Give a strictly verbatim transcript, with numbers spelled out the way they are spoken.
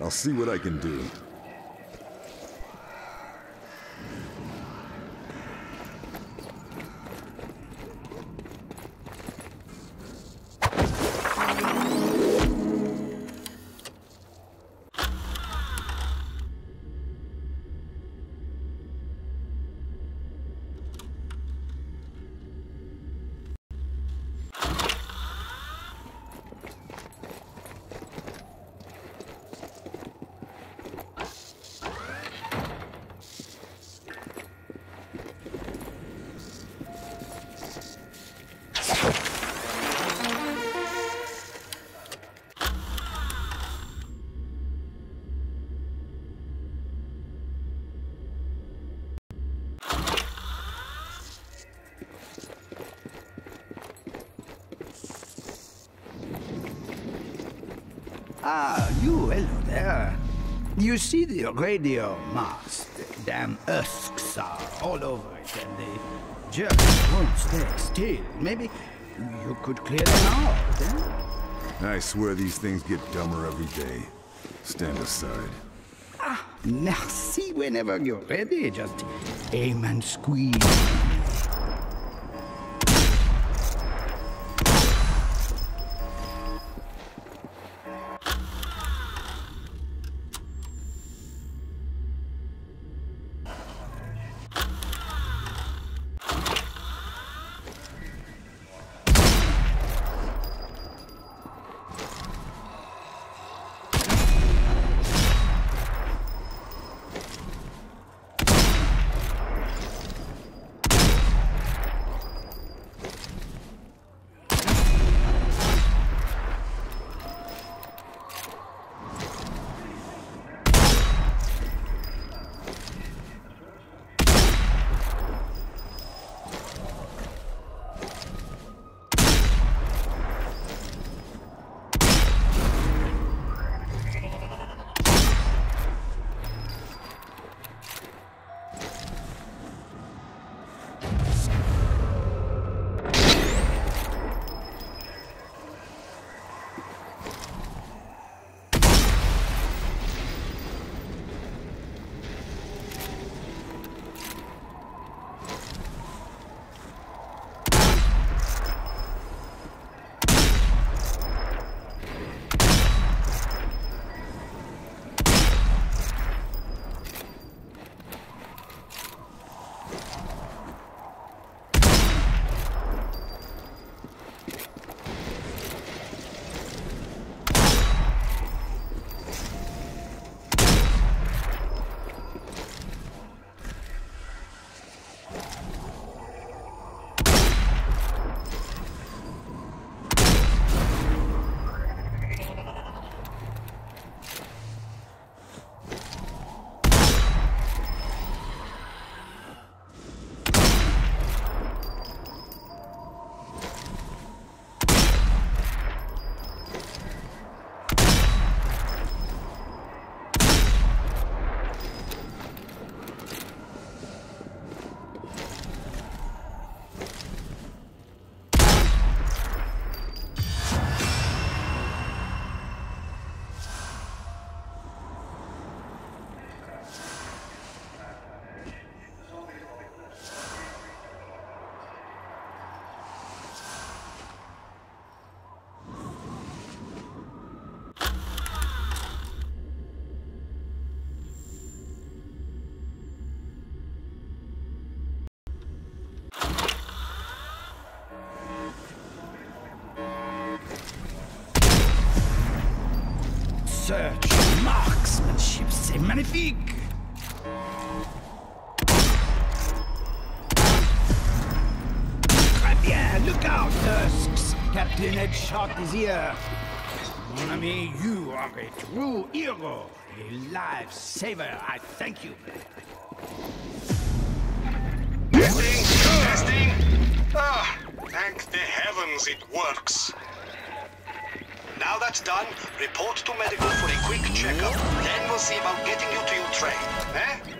I'll see what I can do. Ah, you, hello there. You see the radio mast? Damn husks are all over it, and they just won't stay still. Maybe you could clear them out, eh? I swear these things get dumber every day. Stand aside. Ah, now see whenever you're ready, just aim and squeeze. Search marksmanship, c'est magnifique! Très bien, look out, husks! Captain Headshot is here. Mon ami, you are a true hero, a lifesaver. I thank you. Testing, testing. Ah, thank the heavens it works. Now that's done, report to medical for a quick checkup. Then we'll see about getting you to your train, eh?